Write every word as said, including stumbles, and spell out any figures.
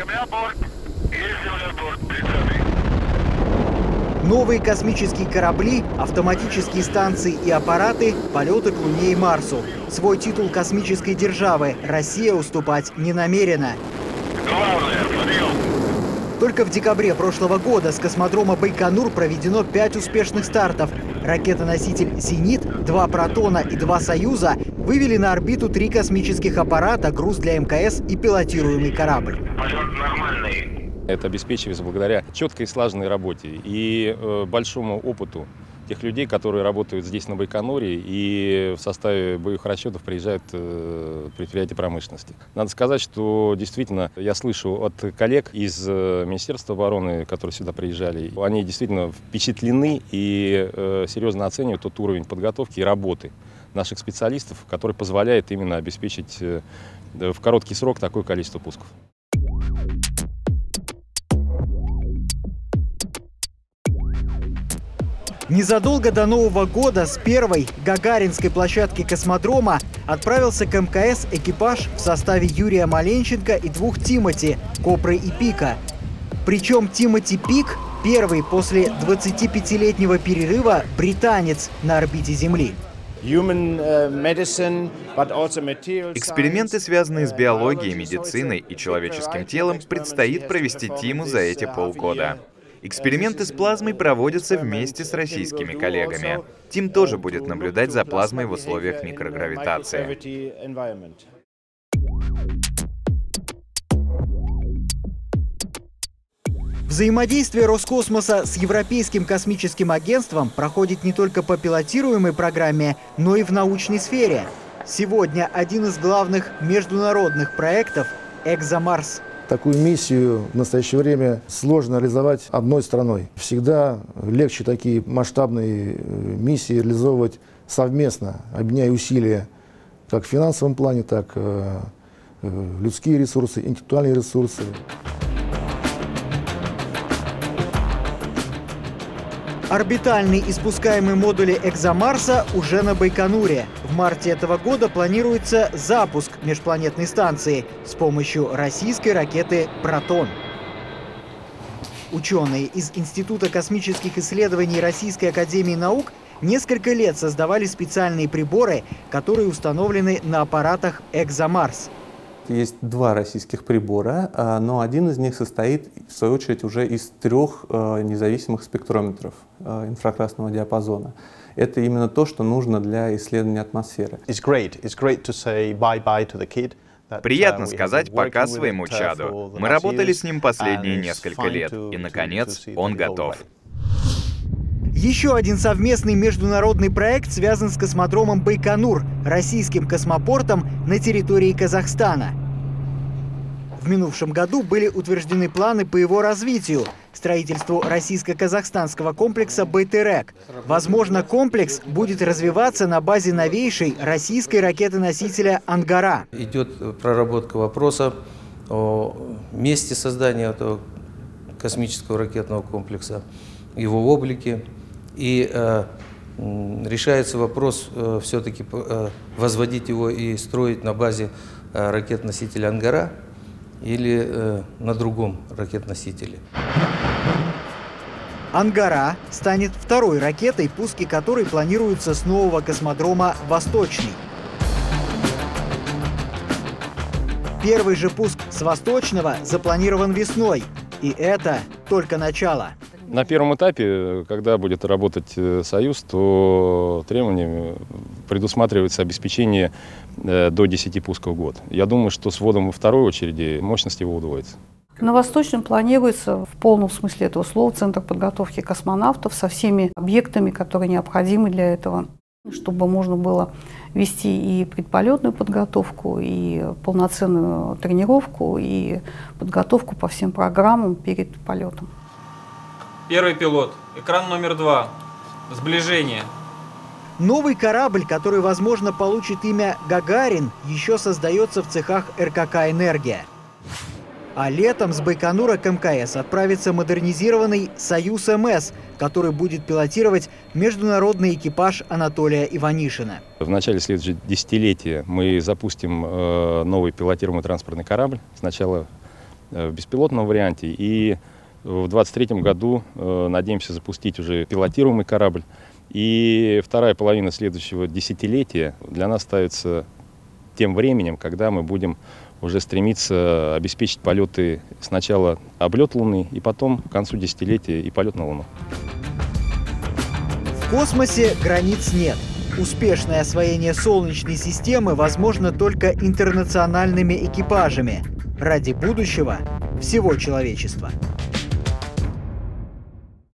Новые космические корабли, автоматические станции и аппараты, полеты к Луне и Марсу. Свой титул космической державы Россия уступать не намерена. Только в декабре прошлого года с космодрома Байконур проведено пять успешных стартов. Ракета-носитель «Зенит», два «Протона» и два «Союза» вывели на орбиту три космических аппарата, груз для эм ка эс и пилотируемый корабль. Полет нормальный. Это обеспечивается благодаря четкой и слаженной работе и э, большому опыту тех людей, которые работают здесь на Байконуре и в составе боевых расчетов приезжают э, предприятия промышленности. Надо сказать, что действительно я слышу от коллег из э, Министерства обороны, которые сюда приезжали, они действительно впечатлены и э, серьезно оценивают тот уровень подготовки и работы наших специалистов, который позволяет именно обеспечить э, в короткий срок такое количество пусков. Незадолго до Нового года с первой гагаринской площадки космодрома отправился к эм ка эс экипаж в составе Юрия Маленченко и двух Тимоти – Копры и Пика. Причем Тимоти Пик – первый после двадцатипятилетнего перерыва британец на орбите Земли. Эксперименты, связанные с биологией, медициной и человеческим телом, предстоит провести Тиму за эти полгода. Эксперименты с плазмой проводятся вместе с российскими коллегами. Тим тоже будет наблюдать за плазмой в условиях микрогравитации. Взаимодействие Роскосмоса с Европейским космическим агентством проходит не только по пилотируемой программе, но и в научной сфере. Сегодня один из главных международных проектов – «Экзомарс». Такую миссию в настоящее время сложно реализовать одной страной. Всегда легче такие масштабные миссии реализовывать совместно, объединяя усилия как в финансовом плане, так и людские ресурсы, интеллектуальные ресурсы. Орбитальные и спускаемые модули «Экзомарса» уже на Байконуре. В марте этого года планируется запуск межпланетной станции с помощью российской ракеты «Протон». Ученые из Института космических исследований Российской академии наук несколько лет создавали специальные приборы, которые установлены на аппаратах «Экзомарс». Есть два российских прибора, но один из них состоит, в свою очередь, уже из трех независимых спектрометров инфракрасного диапазона. Это именно то, что нужно для исследования атмосферы. Приятно сказать «пока» своему чаду. Мы работали с ним последние несколько лет, и, наконец, он готов. Еще один совместный международный проект связан с космодромом Байконур, российским космопортом на территории Казахстана. В минувшем году были утверждены планы по его развитию, строительству российско-казахстанского комплекса «Байтерек». Возможно, комплекс будет развиваться на базе новейшей российской ракеты-носителя «Ангара». Идет проработка вопроса о месте создания этого космического ракетного комплекса, его облике. И э, решается вопрос э, все-таки э, возводить его и строить на базе э, ракет-носителя «Ангара» или э, на другом ракет-носителе. «Ангара» станет второй ракетой, пуски которой планируются с нового космодрома «Восточный». Первый же пуск с Восточного запланирован весной. И это только начало. На первом этапе, когда будет работать «Союз», то требованиями предусматривается обеспечение до десяти пусков в год. Я думаю, что с вводом во второй очереди мощность его удвоится. На Восточном планируется в полном смысле этого слова центр подготовки космонавтов со всеми объектами, которые необходимы для этого, чтобы можно было вести и предполетную подготовку, и полноценную тренировку, и подготовку по всем программам перед полетом. Первый пилот. Экран номер два. Сближение. Новый корабль, который, возможно, получит имя «Гагарин», еще создается в цехах эр ка ка «Энергия». А летом с Байконура к эм ка эс отправится модернизированный «Союз эм эс», который будет пилотировать международный экипаж Анатолия Иванишина. В начале следующего десятилетия мы запустим э, новый пилотируемый транспортный корабль. Сначала в беспилотном варианте. И в двадцать третьем году надеемся запустить уже пилотируемый корабль. И вторая половина следующего десятилетия для нас ставится тем временем, когда мы будем уже стремиться обеспечить полеты сначала облет Луны, и потом к концу десятилетия и полет на Луну. В космосе границ нет. Успешное освоение Солнечной системы возможно только интернациональными экипажами ради будущего всего человечества.